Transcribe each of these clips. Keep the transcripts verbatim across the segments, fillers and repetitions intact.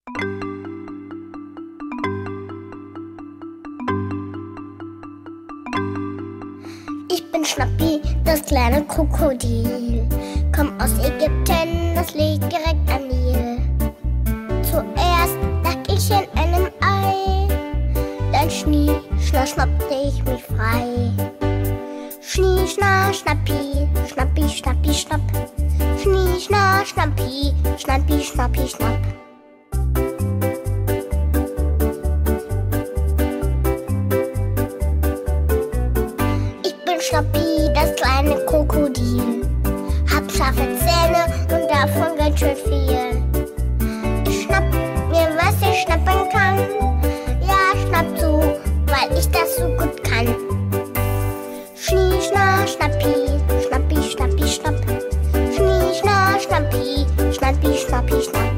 Ich bin Schnappi, das kleine Krokodil. Komm aus Ägypten, das liegt direkt am Nil. Zuerst lag ich in einem Ei, dann schnie, schna, schnappte ich mich frei. Schnie, schna, schnappi, schnappi, schnappi, schnapp. Schnie, schna, schnappi, schnappi, schnappi, schnapp. Schnappi, das kleine Krokodil. Hab scharfe Zähne und davon ganz schön viel. Ich schnapp mir, was ich schnappen kann. Ja, schnapp zu, weil ich das so gut kann. Schnie, schna, schnappi, schnappi, schnappi, schnapp. Schnie, schna, schnappi, schnappi, schnappi, schnapp.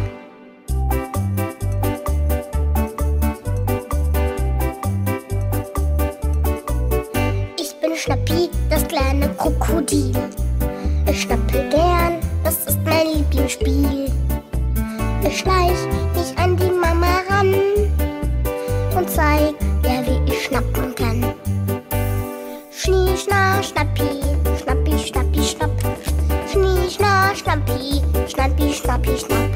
Schnappi, das kleine Krokodil. Ich schnappe gern, das ist mein Lieblingsspiel. Ich schleich mich an die Mama ran und zeig ihr, wie ich schnappen kann. Schnie, schna, schnappi, schnappi, schnappi, schnapp. Schnie, schna, schnappi, schnappi, schnappi, schnapp.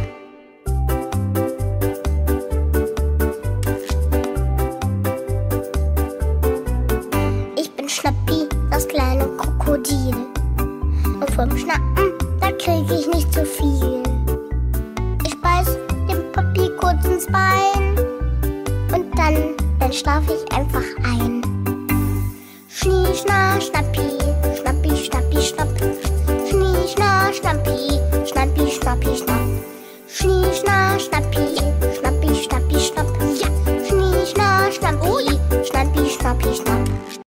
Schnappi, das kleine Krokodil. Und vom Schnappen, da krieg ich nicht zu viel. Ich beiß dem Papi kurz ins Bein und dann, dann schlaf ich einfach ein. Schnie, schna, schnappi.